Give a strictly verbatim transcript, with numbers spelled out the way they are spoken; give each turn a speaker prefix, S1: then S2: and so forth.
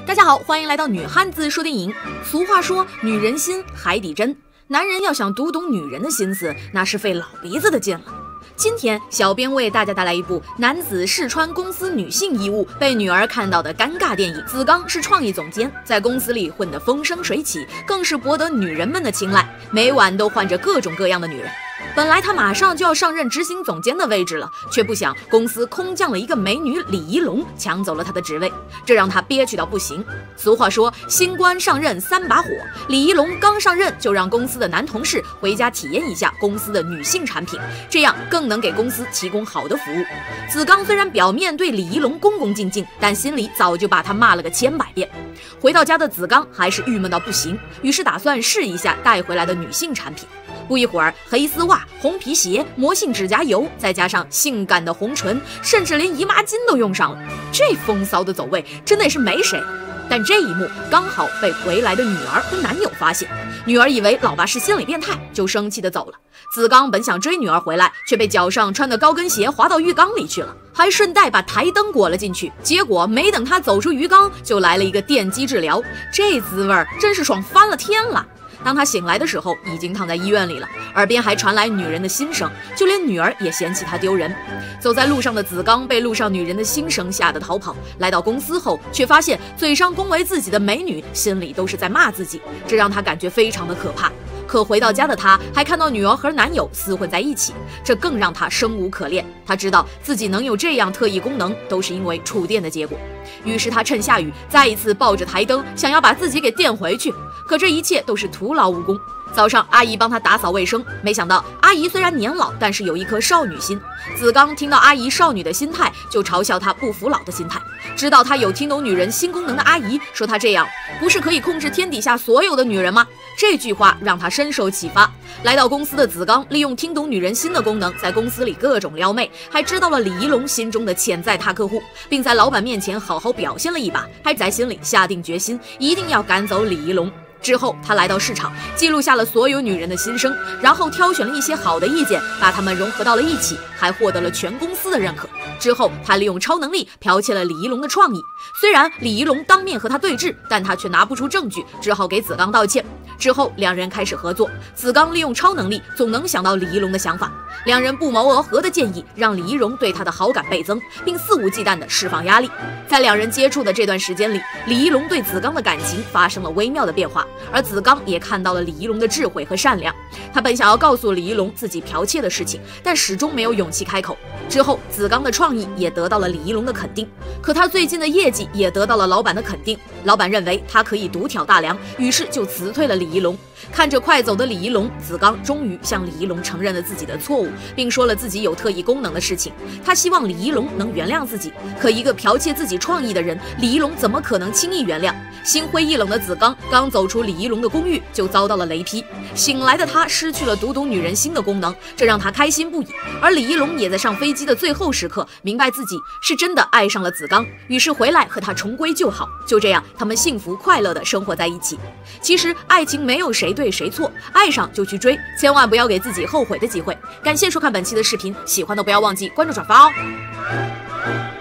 S1: 大家好，欢迎来到女汉子说电影。俗话说，女人心海底针，男人要想读懂女人的心思，那是费老鼻子的劲了。今天，小编为大家带来一部男子试穿公司女性衣物被女儿看到的尴尬电影。子刚是创意总监，在公司里混得风生水起，更是博得女人们的青睐，每晚都换着各种各样的女人。本来他马上就要上任执行总监的位置了，却不想公司空降了一个美女李仪龙，抢走了他的职位，这让他憋屈到不行。俗话说，新官上任三把火，李仪龙刚上任就让公司的男同事回家体验一下公司的女性产品，这样更能给公司提供好的服务。子刚虽然表面对李仪龙恭恭敬敬，但心里早就把他骂了个千百遍。回到家的子刚还是郁闷到不行，于是打算试一下带回来的女性产品。不一会儿，黑丝袜、红皮鞋、魔性指甲油，再加上性感的红唇，甚至连姨妈巾都用上了，这风骚的走位真的是没谁。但这一幕刚好被回来的女儿和男友发现，女儿以为老爸是心理变态，就生气的走了。子刚本想追女儿回来，却被脚上穿的高跟鞋滑到浴缸里去了，还顺带把台灯裹了进去。结果没等他走出鱼缸，就来了一个电击治疗，这滋味真是爽翻了天了。当他醒来的时候，已经躺在医院里了，耳边还传来女人的心声，就连女儿也嫌弃他丢人。走在路上的子刚被路上女人的心声吓得逃跑，来到公司后，却发现嘴上恭维自己的美女，心里都是在骂自己，这让他感觉非常的可怕。可回到家的他，还看到女儿和男友厮混在一起，这更让他生无可恋。他知道自己能有这样特异功能，都是因为触电的结果。于是他趁下雨，再一次抱着台灯，想要把自己给电回去。可这一切都是徒劳无功。早上阿姨帮他打扫卫生，没想到阿姨虽然年老，但是有一颗少女心。子刚听到阿姨少女的心态，就嘲笑她不服老的心态。知道她有听懂女人新功能的阿姨说她这样不是可以控制天底下所有的女人吗？这句话让他深受启发。来到公司的子刚利用听懂女人心的功能，在公司里各种撩妹，还知道了李仪龙心中的潜在大客户，并在老板面前好好表现了一把，还在心里下定决心一定要赶走李仪龙。之后他来到市场，记录下了所有女人的心声，然后挑选了一些好的意见，把它们融合到了一起，还获得了全公司的认可。之后他利用超能力剽窃了李仪龙的创意，虽然李仪龙当面和他对峙，但他却拿不出证据，只好给子刚道歉。之后两人开始合作，子刚利用超能力总能想到李仪龙的想法，两人不谋而合的建议让李仪龙对他的好感倍增，并肆无忌惮地释放压力。在两人接触的这段时间里，李仪龙对子刚的感情发生了微妙的变化，而子刚也看到了李仪龙的智慧和善良。他本想要告诉李仪龙自己剽窃的事情，但始终没有勇气开口。之后子刚的创意也得到了李仪龙的肯定，可他最近的业绩也得到了老板的肯定，老板认为他可以独挑大梁，于是就辞退了李仪龙。看着快走的李仪龙，子刚终于向李仪龙承认了自己的错误，并说了自己有特异功能的事情。他希望李仪龙能原谅自己，可一个剽窃自己创意的人，李仪龙怎么可能轻易原谅？心灰意冷的子刚刚走出李仪龙的公寓，就遭到了雷劈。醒来的他失去了读懂女人心的功能，这让他开心不已。而李仪龙也在上飞机的最后时刻明白自己是真的爱上了子刚，于是回来和他重归旧好。就这样，他们幸福快乐地生活在一起。其实爱情没有谁对谁错，爱上就去追，千万不要给自己后悔的机会。感谢收看本期的视频，喜欢的不要忘记关注转发哦。